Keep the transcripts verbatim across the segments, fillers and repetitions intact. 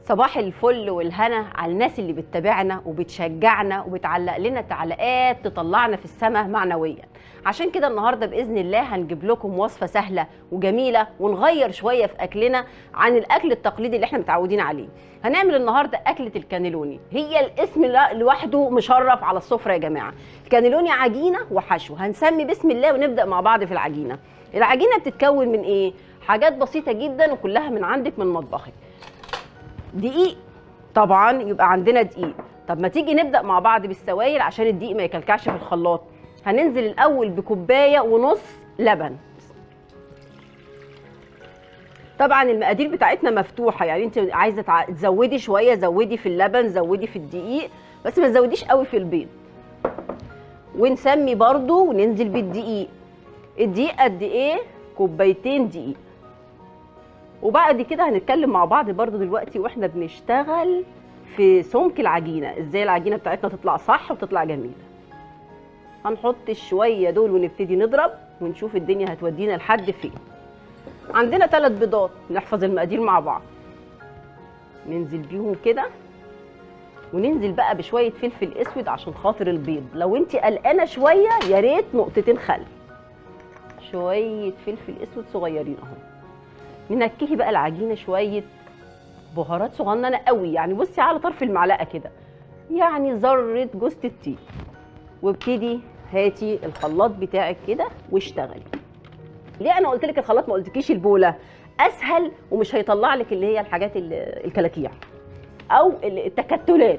صباح الفل والهنا على الناس اللي بتتابعنا وبتشجعنا وبتعلق لنا تعليقات تطلعنا في السماء معنويا. عشان كده النهارده باذن الله هنجيب لكم وصفه سهله وجميله ونغير شويه في اكلنا عن الاكل التقليدي اللي احنا متعودين عليه. هنعمل النهارده اكله الكانيلوني، هي الاسم لوحده مشرف على السفره يا جماعه. الكانيلوني عجينه وحشو، هنسمي بسم الله ونبدا مع بعض في العجينه. العجينه بتتكون من ايه؟ حاجات بسيطه جدا وكلها من عندك من مطبخك. دقيق طبعا، يبقى عندنا دقيق. طب ما تيجي نبدا مع بعض بالسوائل عشان الدقيق ما يكلكعش في الخلاط. هننزل الاول بكوبايه ونص لبن. طبعا المقادير بتاعتنا مفتوحه، يعني انت عايزه تزودي شويه زودي في اللبن، زودي في الدقيق، بس ما تزوديش قوي في البيض. ونسمي برضو وننزل بالدقيق. الدقيق قد ايه؟ كوبايتين دقيق. وبعد كده هنتكلم مع بعض برضو دلوقتي واحنا بنشتغل في سمك العجينه، ازاي العجينه بتاعتنا تطلع صح وتطلع جميله. هنحط الشويه دول ونبتدي نضرب ونشوف الدنيا هتودينا لحد فين. عندنا ثلاث بيضات، نحفظ المقادير مع بعض. ننزل بيهم كده، وننزل بقى بشويه فلفل اسود عشان خاطر البيض. لو انت قلقانه شويه يا ريت نقطتين خل. شويه فلفل اسود صغيرين اهو. ننكهي بقى العجينه شويه بهارات صغننه قوي، يعني بصي على طرف المعلقه كده، يعني ذره جوز الطيب. وابتدي هاتي الخلاط بتاعك كده واشتغلي. ليه انا قلت لك الخلاط ما قلتلكيش البوله؟ اسهل ومش هيطلع لك اللي هي الحاجات الكلاكيع او التكتلات.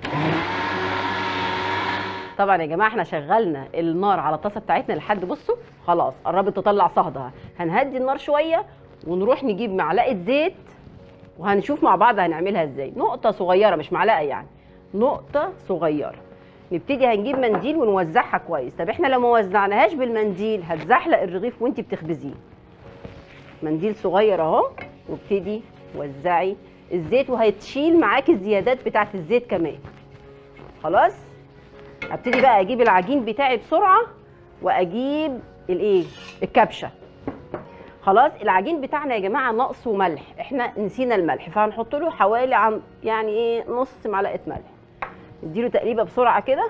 طبعا يا جماعه احنا شغلنا النار على الطاسه بتاعتنا لحد بصوا خلاص قربت تطلع صهدها. هنهدي النار شويه ونروح نجيب معلقه زيت وهنشوف مع بعض هنعملها ازاي. نقطه صغيره مش معلقه، يعني نقطه صغيره. نبتدي هنجيب منديل ونوزعها كويس. طب احنا لو ما وزعناهاش بالمنديل هتزحلق الرغيف وانت بتخبزيه. منديل صغير اهو، وابتدي وزعي الزيت وهتشيل معاكي الزيادات بتاعه الزيت كمان. خلاص ابتدي بقى اجيب العجين بتاعي بسرعه واجيب الايه الكبشه. خلاص العجين بتاعنا يا جماعه ناقصه ملح، احنا نسينا الملح فهنحط له حوالي عن يعني ايه نص معلقه ملح. اديله تقليبه بسرعه كده،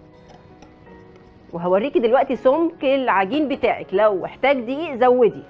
وهوريكي دلوقتي سمك العجين بتاعك. لو احتاج دقيق زودي.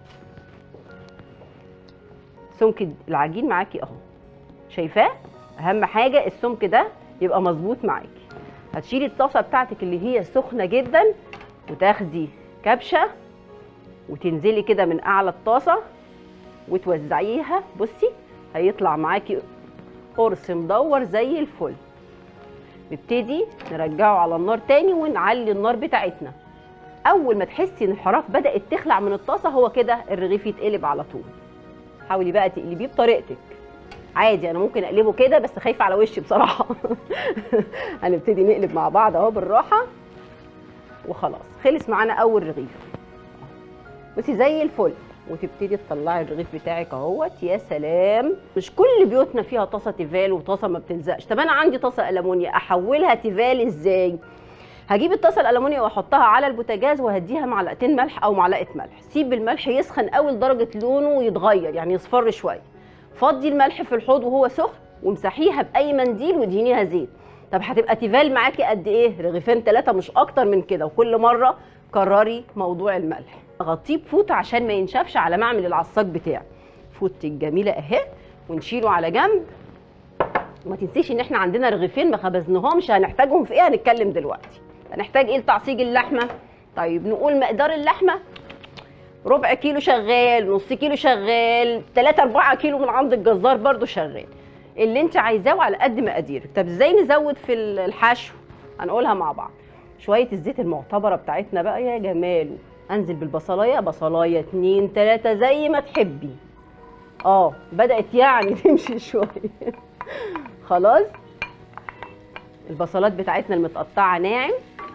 سمك العجين معاكي اهو، شايفاه؟ اهم حاجه السمك ده يبقى مظبوط معاكي. هتشيلي الطاسه بتاعتك اللي هي سخنه جدا وتاخدي كبشه وتنزلي كده من اعلى الطاسه وتوزعيها. بصي هيطلع معاكي قرص مدور زي الفل. نبتدي نرجعه على النار تاني ونعلي النار بتاعتنا. اول ما تحسي ان الحراف بدات تخلع من الطاسه هو كده الرغيف يتقلب على طول. حاولي بقى تقلبيه بطريقتك عادي، انا ممكن اقلبه كده بس خايفه على وشي بصراحه. هنبتدي نقلب مع بعض اهو بالراحه وخلاص. خلص معانا اول رغيف بصي زي الفل. وتبتدي تطلعي الرغيف بتاعك اهوت. يا سلام، مش كل بيوتنا فيها طاسه تيفال وطاسه ما بتلزقش. طب انا عندي طاسه المونيا، احولها تيفال ازاي؟ هجيب الطاسه الالمونيا واحطها على البوتاجاز وهديها معلقتين ملح او معلقه ملح. سيب الملح يسخن قوي لدرجه لونه يتغير يعني يصفر شويه. فضي الملح في الحوض وهو سخن وامسحيها باي منديل وادهنيها زيت. طب هتبقى تيفال معاكي قد ايه؟ رغيفين ثلاثه مش اكتر من كده. وكل مره كرري موضوع الملح. غطيه بفوطه عشان ما ينشفش على ما اعمل العصاج بتاعي. فوطتي الجميله اهي ونشيله على جنب. وما تنسيش ان احنا عندنا رغيفين ما خبزناهمش، هنحتاجهم في ايه؟ هنتكلم دلوقتي. هنحتاج ايه لتعصيج اللحمه؟ طيب نقول مقدار اللحمه ربع كيلو شغال، نص كيلو شغال، ثلاثة أربعة كيلو من عند الجزار برضو شغال. اللي انت عايزاه على قد مقاديرك. طب ازاي نزود في الحشو؟ هنقولها مع بعض. شويه الزيت المعتبره بتاعتنا بقى يا جماله. انزل بالبصلايه، بصلايه اتنين تلاته زي ما تحبي. اه بدات يعني تمشي شويه. خلاص البصلات بتاعتنا المتقطعه ناعم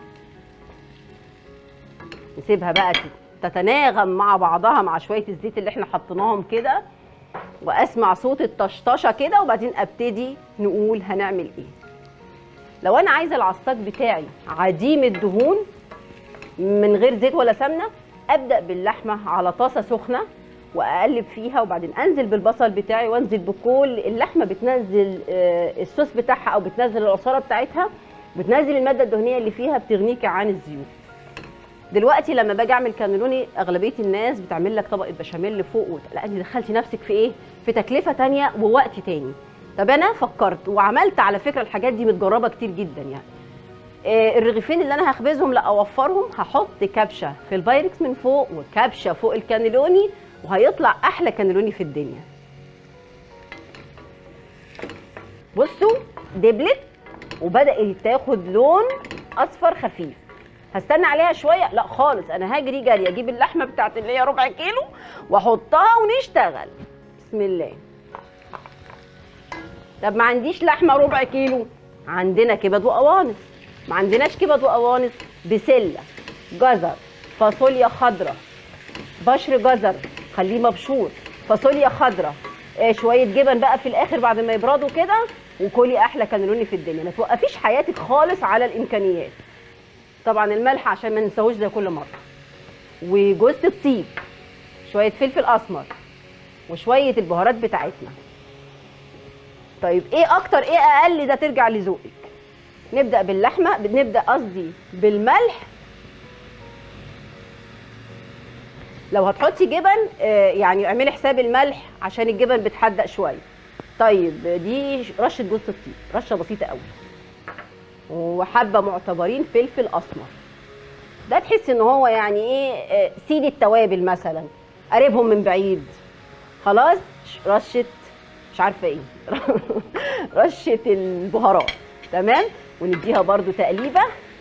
نسيبها بقى تتناغم مع بعضها مع شويه الزيت اللي احنا حطيناهم كده، واسمع صوت الطشطشه كده وبعدين ابتدي نقول هنعمل ايه. لو انا عايزه العصاج بتاعي عديم الدهون من غير زيت ولا سمنه، ابدا باللحمه على طاسه سخنه واقلب فيها، وبعدين انزل بالبصل بتاعي وانزل بكل اللحمه بتنزل الصوص بتاعها او بتنزل العصاره بتاعتها، بتنزل الماده الدهنيه اللي فيها بتغنيكي عن الزيوت. دلوقتي لما باجي اعمل كانيلوني اغلبيه الناس بتعمل لك طبقه بشاميل فوق وت... لا انت دخلتي نفسك في ايه؟ في تكلفه تانية ووقت تاني. طب انا فكرت وعملت على فكره الحاجات دي متجربه كتير جدا يعني. آه الرغيفين اللي انا هخبزهم لا اوفرهم، هحط كبشه في البايركس من فوق وكبشه فوق الكانيلوني، وهيطلع احلى كانيلوني في الدنيا. بصوا دبلت وبدات تاخد لون اصفر خفيف. هستنى عليها شويه؟ لا خالص، انا هجري جري اجيب اللحمه بتاعت اللي هي ربع كيلو واحطها ونشتغل. بسم الله. طب ما عنديش لحمه ربع كيلو، عندنا كبد وقوانص. ما عندناش كبد وقوانص، بسله، جزر، فاصوليا خضراء، بشر جزر خليه مبشور، فاصوليا خضراء، آه شويه جبن بقى في الاخر بعد ما يبردوا كده، وكلي احلى كانيلوني في الدنيا. ما توقفيش حياتك خالص على الامكانيات. طبعا الملح عشان ما ننساهوش زي كل مره، وجوز الطيب، شويه فلفل اسمر، وشويه البهارات بتاعتنا. طيب ايه اكتر ايه اقل، ده ترجع لذوقك. نبدا باللحمه، نبدا قصدي بالملح. لو هتحطي جبن آه يعني اعملي حساب الملح عشان الجبن بتحدق شويه. طيب دي رشه جوز الطيب، رشه بسيطه قوي، وحبه معتبرين فلفل اسمر. ده تحس ان هو يعني ايه سيد التوابل مثلا، قريبهم من بعيد. خلاص رشه مش عارفه ايه رشه البهارات. تمام، ونديها برده تقليبه.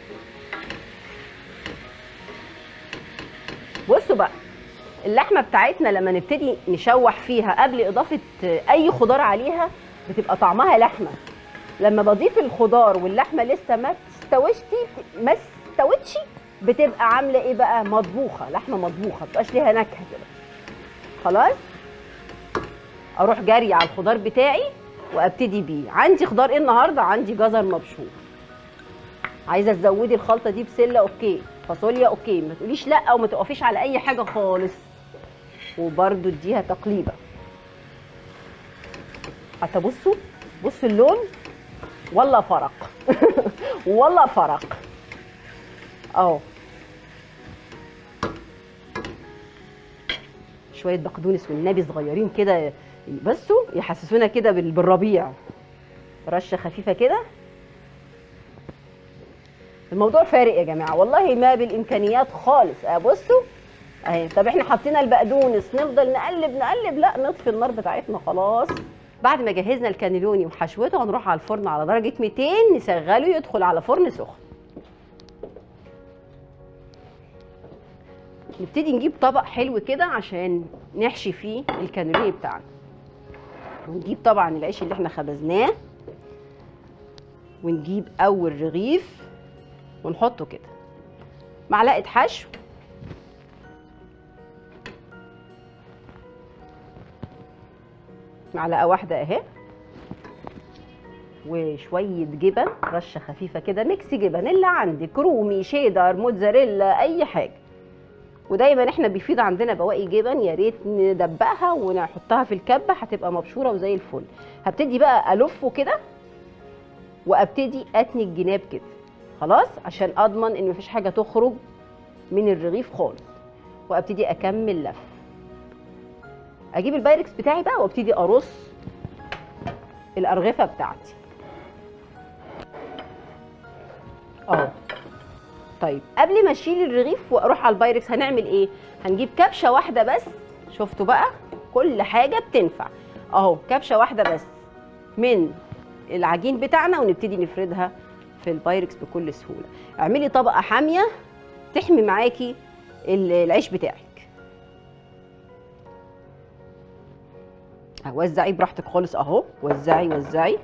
بصوا بقى اللحمه بتاعتنا لما نبتدي نشوح فيها قبل اضافه اي خضار عليها بتبقى طعمها لحمه. لما بضيف الخضار واللحمه لسه ما استوتش ما استوتش بتبقى عامله ايه بقى؟ مطبوخه، لحمه مطبوخه، ما بتبقاش ليها نكهه كده. خلاص اروح جاريه على الخضار بتاعي وابتدي بيه. عندي خضار ايه النهارده؟ عندي جزر مبشور. عايزه تزودي الخلطه دي بسله اوكي، فاصوليا اوكي، ما تقوليش لا وما تقفيش على اي حاجه خالص. وبرده اديها تقليبه. حتى بصوا بصوا اللون، والله فرق والله فرق اهو. شويه بقدونس والنبي صغيرين كده بصوا يحسسونا كده بالربيع. رشه خفيفه كده. الموضوع فارق يا جماعه والله، ما بالامكانيات خالص. بصوا اهي. طب احنا حطينا البقدونس نفضل نقلب نقلب؟ لا، نطفي النار بتاعتنا خلاص. بعد ما جهزنا الكانيلوني وحشوته هنروح على الفرن على درجه مئتين، نشغله يدخل على فرن سخن. نبتدي نجيب طبق حلو كده عشان نحشي فيه الكانيلوني بتاعنا. ونجيب طبعا العيش اللي احنا خبزناه، ونجيب اول رغيف ونحطه كده، معلقه حشو، معلقه واحده اهي، وشويه جبن، رشه خفيفه كده، ميكس جبن اللي عندك، رومي، شيدر، موتزاريلا، اي حاجه. ودايما احنا بيفيض عندنا بواقي جبن، يا ريت ندبقها ونحطها في الكبه هتبقى مبشوره وزي الفل. هبتدي بقى الفه كده وابتدي اتني الجناب كده خلاص، عشان اضمن ان مفيش حاجه تخرج من الرغيف خالص. وابتدي اكمل لف. اجيب البايركس بتاعي بقى وابتدي ارص الارغفه بتاعتي اهو. طيب قبل ما اشيل الرغيف واروح على البايركس هنعمل ايه؟ هنجيب كبشه واحده بس. شفتوا بقى كل حاجه بتنفع اهو. كبشه واحده بس من العجين بتاعنا ونبتدي نفردها في البايركس بكل سهوله. اعملي طبقه حاميه تحمي معاكي العيش بتاعك. وزعي براحتك خالص اهو، وزعي وزعي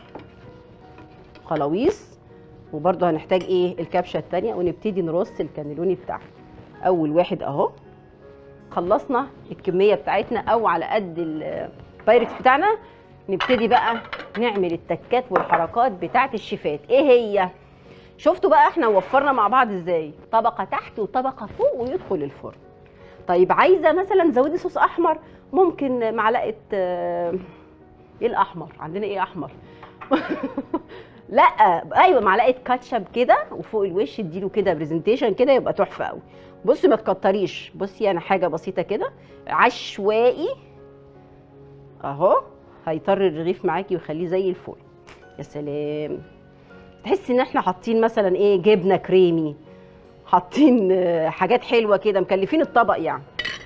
خلاويص. وبرده هنحتاج ايه؟ الكبشه الثانيه، ونبتدي نرص الكانيلوني بتاعنا. اول واحد اهو. خلصنا الكميه بتاعتنا او على قد البايركس بتاعنا، نبتدي بقى نعمل التكات والحركات بتاعت الشيفات. ايه هي؟ شفتوا بقى احنا وفرنا مع بعض ازاي؟ طبقه تحت وطبقه فوق ويدخل الفرن. طيب عايزه مثلا زودي صوص احمر، ممكن معلقه آه، ايه الاحمر عندنا، ايه احمر لا ايوه معلقه كاتشب كده وفوق الوش اديله كده برزنتيشن كده يبقى تحفه قوي. بصي ما تكتريش، بصي انا حاجه بسيطه كده عشوائي اهو هيطر الرغيف معاكي ويخليه زي الفل. يا سلام، تحسي ان احنا حاطين مثلا ايه جبنه كريمي، حاطين آه، حاجات حلوه كده مكلفين الطبق يعني.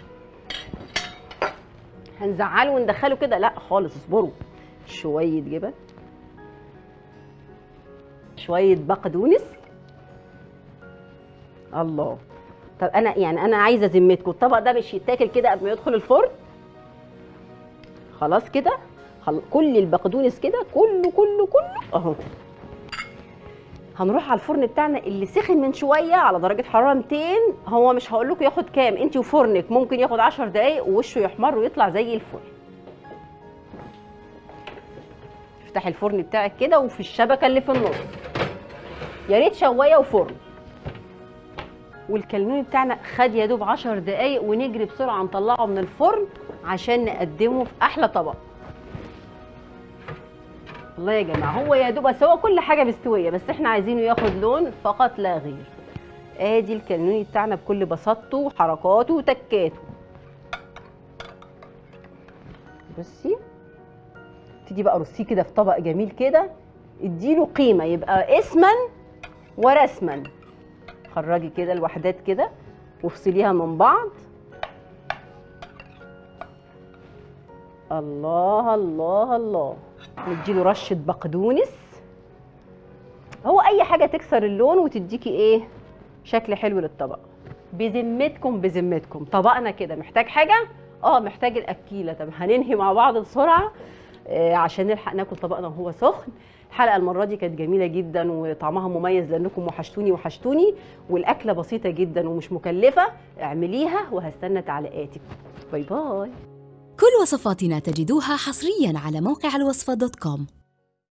هنزعله وندخله كده؟ لا خالص، اصبروا. شويه جبن، شويه بقدونس. الله. طب انا يعني انا عايزه ذمتكم الطبق ده مش يتاكل كده قبل ما يدخل الفرن؟ خلاص كده خل... كل البقدونس كده كله كله كله اهو. هنروح على الفرن بتاعنا اللي سخن من شويه على درجه حراره مئتين. هو مش هقول لكم ياخد كام، انت وفرنك ممكن ياخد عشر دقايق ووشه يحمر ويطلع زي الفل. افتحي الفرن بتاعك كده وفي الشبكه اللي في النص، يا ريت شوايه وفرن. والكالوني بتاعنا خد يا دوب عشر دقايق ونجري بسرعه نطلعه من الفرن عشان نقدمه في احلى طبق. الله يا جماعه، هو يا دوب بس هو كل حاجه مستويه، بس احنا عايزينه ياخد لون فقط لا غير. ادي الكالوني بتاعنا بكل بساطته وحركاته وتكاته. بصي ابتدي بقى رصيه كده في طبق جميل كده، اديله قيمه يبقى اسما ورسما. خرجي كده الوحدات كده وافصليها من بعض. الله الله الله. نديله رشه بقدونس، هو اي حاجه تكسر اللون وتديكي ايه شكل حلو للطبق. بذمتكم بذمتكم طبقنا كده محتاج حاجه؟ اه محتاج الاكيله. طب هننهي مع بعض بسرعه آه عشان نلحق ناكل طبقنا وهو سخن. الحلقه المره دي كانت جميله جدا وطعمها مميز لانكم وحشتوني وحشتوني، والاكله بسيطه جدا ومش مكلفه. اعمليها وهستنى تعليقاتك. باي باي. كل وصفاتنا تجدوها حصريا على موقع الوصفة دوت كوم.